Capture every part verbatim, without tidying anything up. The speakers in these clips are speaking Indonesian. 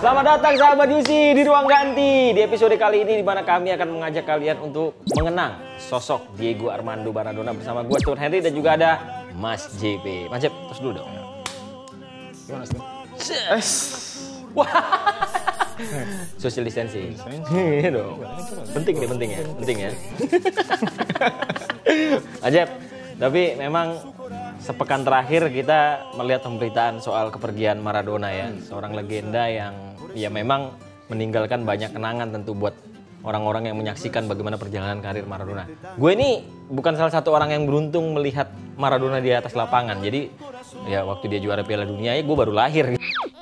Selamat datang sahabat Yusi di Ruang Ganti. Di episode kali ini di mana kami akan mengajak kalian untuk mengenang sosok Diego Armando Maradona bersama gue Stuart Henry dan juga ada Mas J P. Mas J P, terus dulu dong. Gimana sih? Es. Wah. Social distancing. Iya dong. Penting deh, penting ya, penting ya. Mas J P, tapi memang sepekan terakhir kita melihat pemberitaan soal kepergian Maradona ya, seorang legenda yang ya memang meninggalkan banyak kenangan tentu buat orang-orang yang menyaksikan bagaimana perjalanan karir Maradona. Gue ini bukan salah satu orang yang beruntung melihat Maradona di atas lapangan. Jadi ya waktu dia juara Piala Dunia ya gue baru lahir.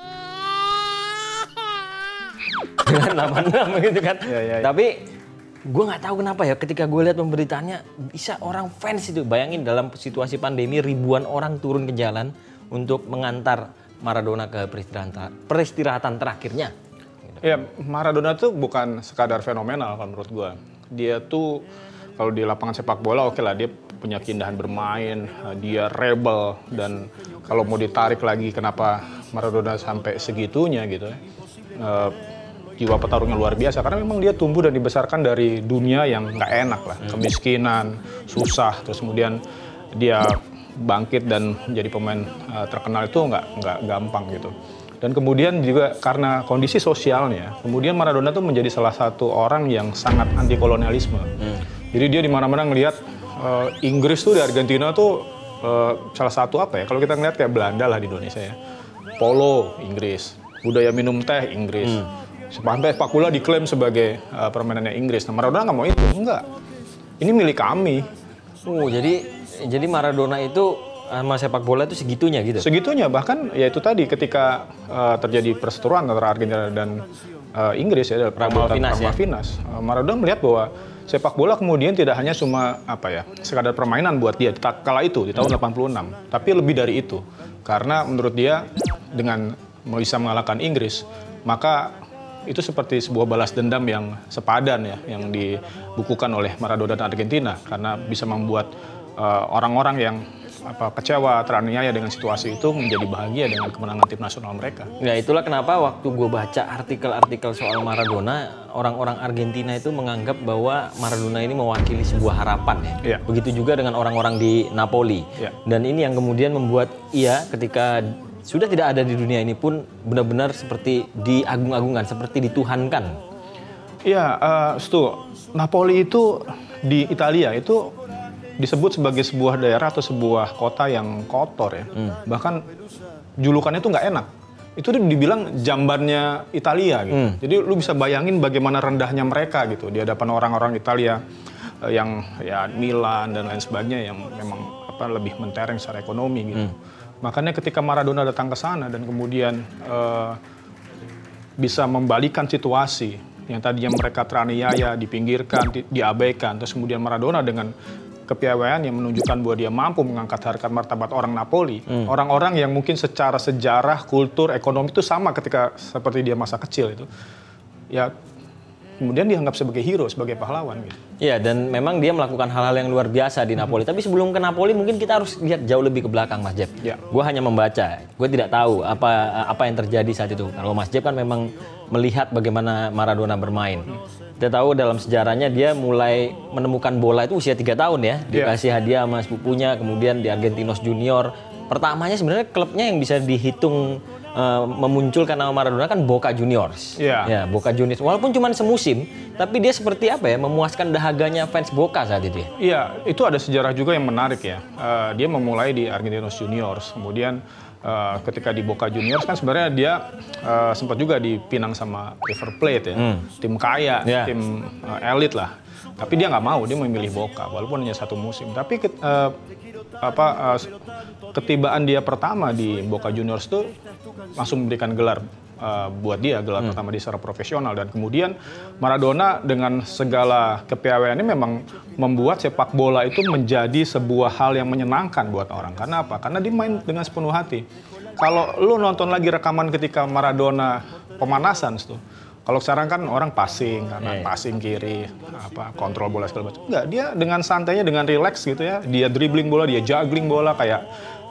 Dengan nama enam gitu kan. Ya, ya, ya. Tapi gue nggak tahu kenapa ya ketika gue lihat pemberitaannya bisa orang fans itu, bayangin dalam situasi pandemi ribuan orang turun ke jalan untuk mengantar Maradona ke peristirahatan, peristirahatan terakhirnya. Ya, Maradona tuh bukan sekadar fenomenal kalau menurut gue. Dia tuh kalau di lapangan sepak bola oke lah, dia punya keindahan bermain, dia rebel, dan kalau mau ditarik lagi kenapa Maradona sampai segitunya gitu ya. Uh, jiwa petarungnya luar biasa karena memang dia tumbuh dan dibesarkan dari dunia yang nggak enak lah, kemiskinan, susah, terus kemudian dia bangkit dan menjadi pemain uh, terkenal itu nggak nggak gampang gitu. Dan kemudian juga karena kondisi sosialnya, kemudian Maradona tuh menjadi salah satu orang yang sangat anti kolonialisme. Hmm. Jadi dia di mana-mana ngelihat uh, Inggris tuh di Argentina tuh uh, salah satu apa ya? Kalau kita ngelihat kayak Belanda lah di Indonesia ya, polo Inggris, budaya minum teh Inggris. Hmm. Sampai sepak bola diklaim sebagai uh, permainannya Inggris. Nah, Maradona nggak mau itu, enggak. Ini milik kami. Oh, jadi jadi Maradona itu sama sepak bola itu segitunya gitu? Segitunya, bahkan ya itu tadi ketika uh, terjadi perseteruan antara Argentina dan uh, Inggris ya, Perang Malvinas ya. Uh, Maradona melihat bahwa sepak bola kemudian tidak hanya cuma apa ya, sekadar permainan buat dia kala itu di tahun delapan puluh enam, tapi lebih dari itu. Karena menurut dia dengan bisa mengalahkan Inggris, maka itu seperti sebuah balas dendam yang sepadan ya, yang dibukukan oleh Maradona dan Argentina karena bisa membuat uh, orang-orang yang apa kecewa, teraniaya dengan situasi itu menjadi bahagia dengan kemenangan tim nasional mereka. Nah itulah kenapa waktu gue baca artikel-artikel soal Maradona, orang-orang Argentina itu menganggap bahwa Maradona ini mewakili sebuah harapan ya. Yeah. Begitu juga dengan orang-orang di Napoli. Yeah. Dan ini yang kemudian membuat ia ketika sudah tidak ada di dunia ini pun benar-benar seperti diagung-agungkan, seperti dituhankan. Iya, uh, Stu, Napoli itu di Italia itu disebut sebagai sebuah daerah atau sebuah kota yang kotor ya. Hmm. Bahkan julukannya itu nggak enak. Itu dibilang jambannya Italia gitu. Hmm. Jadi lu bisa bayangin bagaimana rendahnya mereka gitu di hadapan orang-orang Italia uh, yang ya Milan dan lain sebagainya yang memang apa lebih mentereng secara ekonomi gitu. Hmm. Makanya ketika Maradona datang ke sana dan kemudian uh, bisa membalikan situasi yang tadinya mereka teraniaya, dipinggirkan, di, diabaikan, terus kemudian Maradona dengan kepiawaian yang menunjukkan bahwa dia mampu mengangkat harkat martabat orang Napoli, hmm. orang-orang yang mungkin secara sejarah, kultur, ekonomi itu sama ketika seperti dia masa kecil itu, ya kemudian dianggap sebagai hero, sebagai pahlawan gitu. Iya, dan memang dia melakukan hal-hal yang luar biasa di Napoli. Hmm. Tapi sebelum ke Napoli mungkin kita harus lihat jauh lebih ke belakang, Mas Jeb. Ya. Gue hanya membaca, gue tidak tahu apa apa yang terjadi saat itu. Kalau Mas Jeb kan memang melihat bagaimana Maradona bermain. Hmm. Kita tahu dalam sejarahnya dia mulai menemukan bola itu usia tiga tahun ya. Dikasih ya. hadiah sama sepupunya, kemudian di Argentinos Junior. Pertamanya sebenarnya klubnya yang bisa dihitung Uh, memunculkan nama Maradona kan Boca Juniors. Yeah. Ya, Boca Juniors. Walaupun cuma semusim, tapi dia seperti apa ya, memuaskan dahaganya fans Boca saat itu. Iya, yeah, itu ada sejarah juga yang menarik ya. Uh, dia memulai di Argentinos Juniors, kemudian uh, ketika di Boca Juniors kan sebenarnya dia uh, sempat juga dipinang sama River Plate ya, hmm. tim kaya, yeah. tim uh, elit lah. Tapi dia nggak mau, dia memilih Boca walaupun hanya satu musim. Tapi uh, apa uh, ketibaan dia pertama di Boca Juniors itu langsung memberikan gelar uh, buat dia, gelar hmm. pertama dia secara profesional. Dan kemudian Maradona dengan segala kepiawaiannya memang membuat sepak bola itu menjadi sebuah hal yang menyenangkan buat orang. Karena apa? Karena dia main dengan sepenuh hati. Kalau lu nonton lagi rekaman ketika Maradona pemanasan tuh, kalau sekarang kan orang passing, kanan, yeah. passing kiri, apa kontrol bola segala macam. Enggak, dia dengan santainya, dengan relax gitu ya. Dia dribbling bola, dia juggling bola kayak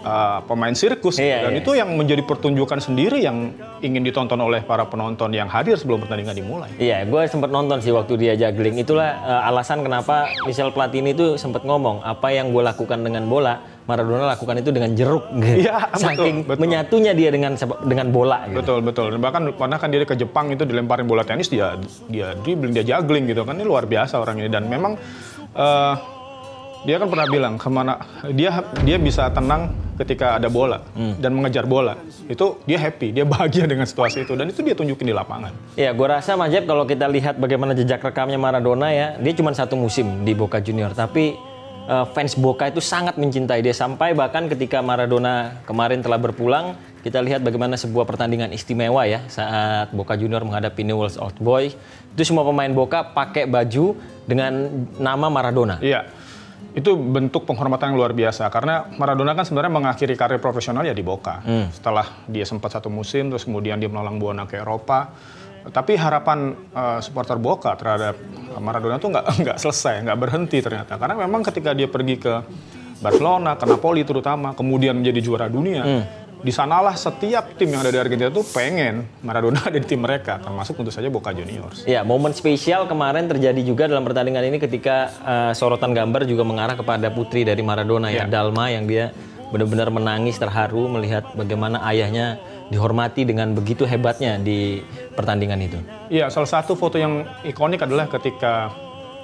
uh, pemain sirkus. Iya, Dan iya. itu yang menjadi pertunjukan sendiri yang ingin ditonton oleh para penonton yang hadir sebelum pertandingan dimulai. Iya, gue sempat nonton sih waktu dia juggling. Itulah uh, alasan kenapa Michel Platini itu sempat ngomong, apa yang gue lakukan dengan bola, Maradona lakukan itu dengan jeruk. Gitu. Iya, Saking betul, betul. menyatunya dia dengan dengan bola. Gitu. Betul, betul. Dan bahkan karena kan dia ke Jepang itu dilemparin bola tenis, dia dia dribbling, dia juggling gitu kan. Ini luar biasa orang ini. Dan memang uh, dia kan pernah bilang kemana dia dia bisa tenang ketika ada bola hmm. dan mengejar bola. Itu dia happy, dia bahagia dengan situasi itu. Dan itu dia tunjukin di lapangan. Iya, gue rasa Mas Jeb kalau kita lihat bagaimana jejak rekamnya Maradona ya, dia cuma satu musim di Boca Junior. Tapi Uh, fans Boca itu sangat mencintai dia sampai bahkan ketika Maradona kemarin telah berpulang, kita lihat bagaimana sebuah pertandingan istimewa ya saat Boca Junior menghadapi Newell's Old Boys. Itu semua pemain Boca pakai baju dengan nama Maradona. Iya, itu bentuk penghormatan yang luar biasa karena Maradona kan sebenarnya mengakhiri karir profesional ya di Boca. Hmm. Setelah dia sempat satu musim, terus kemudian dia melalang buana ke Eropa. Tapi harapan uh, supporter Boca terhadap Maradona tuh nggak nggak selesai, nggak berhenti ternyata. Karena memang ketika dia pergi ke Barcelona, ke Napoli terutama, kemudian menjadi juara dunia, hmm. di sanalah setiap tim yang ada di Argentina tuh pengen Maradona ada di tim mereka, termasuk tentu saja Boca Juniors. Ya, momen spesial kemarin terjadi juga dalam pertandingan ini ketika uh, sorotan gambar juga mengarah kepada putri dari Maradona ya, ya Dalma, yang dia benar-benar menangis terharu melihat bagaimana ayahnya dihormati dengan begitu hebatnya di pertandingan itu. Iya, salah satu foto yang ikonik adalah ketika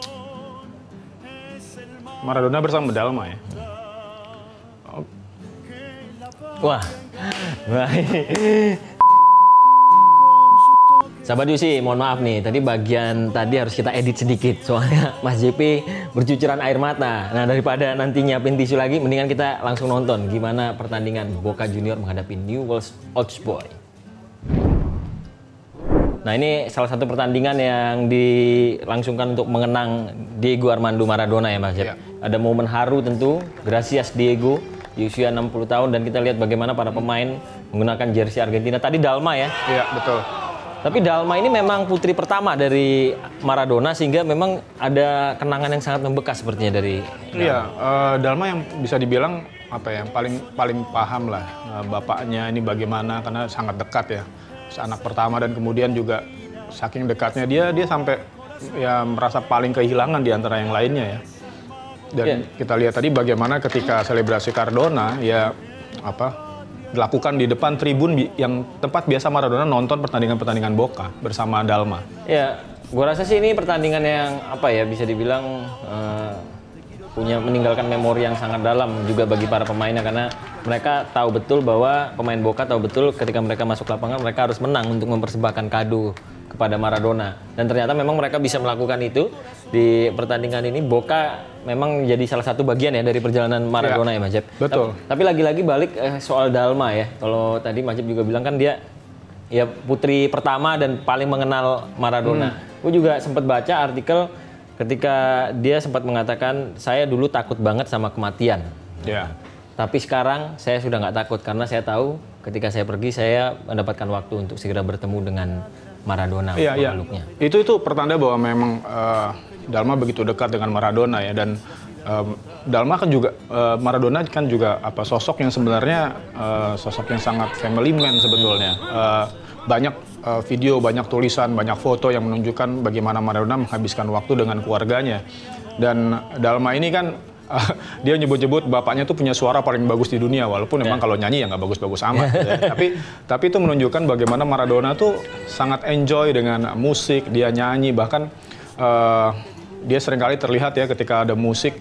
Maradona bersama Dalma ya. Wah, Sahabat Yusi, mohon maaf nih, tadi bagian tadi harus kita edit sedikit soalnya Mas J P bercucuran air mata. Nah, daripada nanti nyiapin tisu lagi, mendingan kita langsung nonton gimana pertandingan Boca Junior menghadapi Newell's Old Boys. Nah, ini salah satu pertandingan yang dilangsungkan untuk mengenang Diego Armando Maradona ya Mas J P. Ya. Ada momen haru tentu, gracias Diego, di usia enam puluh tahun, dan kita lihat bagaimana para pemain menggunakan jersey Argentina. Tadi Dalma ya? Iya, betul. Tapi Dalma ini memang putri pertama dari Maradona, sehingga memang ada kenangan yang sangat membekas sepertinya dari Dalma. Iya, uh, Dalma yang bisa dibilang apa ya, paling paling paham lah uh, bapaknya ini bagaimana, karena sangat dekat ya, anak pertama, dan kemudian juga saking dekatnya dia dia sampai ya merasa paling kehilangan di antara yang lainnya ya. Dan yeah. kita lihat tadi bagaimana ketika selebrasi Cardona ya apa dilakukan di depan tribun yang tempat biasa Maradona nonton pertandingan-pertandingan Boca bersama Dalma. Ya, gua rasa sih ini pertandingan yang apa ya, bisa dibilang uh, punya meninggalkan memori yang sangat dalam juga bagi para pemainnya, karena mereka tahu betul bahwa pemain Boca tahu betul ketika mereka masuk lapangan mereka harus menang untuk mempersembahkan kado kepada Maradona, dan ternyata memang mereka bisa melakukan itu di pertandingan ini. Boca memang menjadi salah satu bagian ya dari perjalanan Maradona ya, ya Mas Jep. Betul. Tapi, tapi lagi-lagi balik eh, soal Dalma ya. Kalau tadi Mas Jep juga bilang kan dia ya putri pertama dan paling mengenal Maradona. Hmm. Gue juga sempat baca artikel ketika dia sempat mengatakan, saya dulu takut banget sama kematian. Ya. Tapi sekarang saya sudah nggak takut karena saya tahu ketika saya pergi saya mendapatkan waktu untuk segera bertemu dengan Maradona. Iya, iya. Itu itu pertanda bahwa memang uh, Dalma begitu dekat dengan Maradona ya, dan um, Dalma kan juga uh, Maradona kan juga apa sosok yang sebenarnya uh, sosok yang sangat family man sebetulnya. Uh, banyak uh, video, banyak tulisan, banyak foto yang menunjukkan bagaimana Maradona menghabiskan waktu dengan keluarganya. Dan Dalma ini kan Uh, dia nyebut-nyebut bapaknya tuh punya suara paling bagus di dunia, walaupun memang yeah. kalau nyanyi ya nggak bagus-bagus amat. ya. Tapi tapi itu menunjukkan bagaimana Maradona tuh sangat enjoy dengan musik, dia nyanyi, bahkan uh, dia seringkali terlihat ya ketika ada musik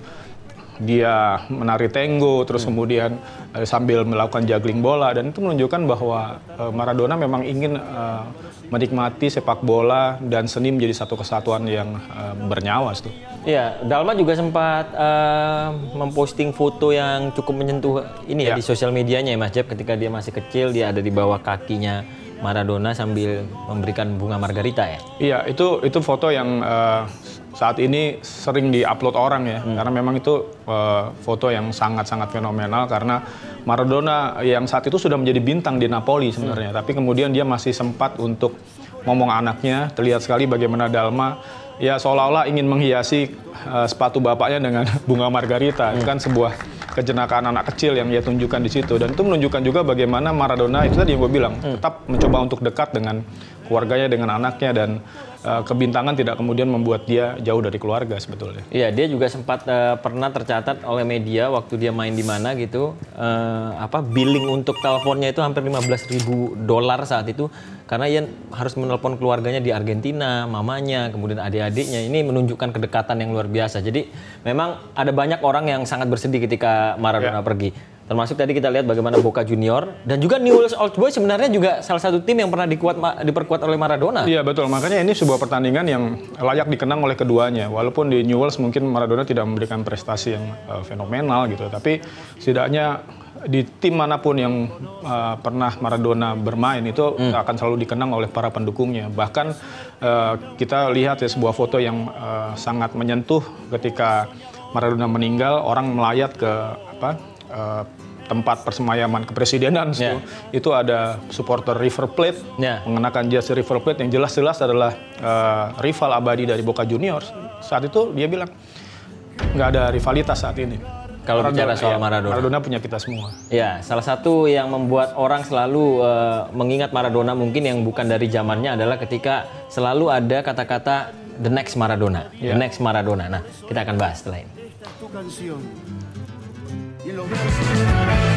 dia menari tango, terus hmm. kemudian uh, sambil melakukan juggling bola, dan itu menunjukkan bahwa uh, Maradona memang ingin uh, menikmati sepak bola dan seni menjadi satu kesatuan yang uh, bernyawa itu. Iya, Dalma juga sempat uh, memposting foto yang cukup menyentuh ini ya, ya di sosial medianya ya Mas Jep, ketika dia masih kecil, dia ada di bawah kakinya Maradona sambil memberikan bunga margarita ya. Iya, itu itu foto yang uh, saat ini sering diupload orang ya, hmm. karena memang itu uh, foto yang sangat-sangat fenomenal, karena Maradona yang saat itu sudah menjadi bintang di Napoli sebenarnya, hmm. tapi kemudian dia masih sempat untuk ngomong anaknya. Terlihat sekali bagaimana Dalma ya seolah-olah ingin menghiasi uh, sepatu bapaknya dengan bunga margarita. Hmm. Itu kan sebuah kejenakaan anak kecil yang dia tunjukkan di situ, dan itu menunjukkan juga bagaimana Maradona itu tadi yang gue bilang hmm. tetap mencoba untuk dekat dengan keluarganya, dengan anaknya, dan uh, kebintangan tidak kemudian membuat dia jauh dari keluarga sebetulnya. Iya, dia juga sempat uh, pernah tercatat oleh media waktu dia main di mana gitu, uh, apa billing untuk teleponnya itu hampir lima belas ribu dolar saat itu, karena ia harus menelpon keluarganya di Argentina, mamanya, kemudian adik-adiknya. Ini menunjukkan kedekatan yang luar biasa. Jadi memang ada banyak orang yang sangat bersedih ketika Maradona yeah. pergi. Termasuk tadi kita lihat bagaimana Boca Junior dan juga Newell's Old Boys sebenarnya juga salah satu tim yang pernah dikuat, diperkuat oleh Maradona. Iya betul, makanya ini sebuah pertandingan yang layak dikenang oleh keduanya. Walaupun di Newell's mungkin Maradona tidak memberikan prestasi yang uh, fenomenal gitu, tapi setidaknya di tim manapun yang uh, pernah Maradona bermain itu hmm. akan selalu dikenang oleh para pendukungnya. Bahkan uh, kita lihat ya sebuah foto yang uh, sangat menyentuh ketika Maradona meninggal, orang melayat ke apa? Uh, tempat persemayaman kepresidenan yeah. itu ada supporter River Plate yeah. mengenakan jersey River Plate yang jelas-jelas adalah uh, rival abadi dari Boca Juniors. Saat itu dia bilang nggak ada rivalitas saat ini. Kalau bicara soal ya, Maradona. Maradona punya kita semua. Ya, salah satu yang membuat orang selalu uh, mengingat Maradona mungkin yang bukan dari zamannya adalah ketika selalu ada kata-kata the next Maradona, yeah. the next Maradona. Nah, kita akan bahas setelah ini. Y en los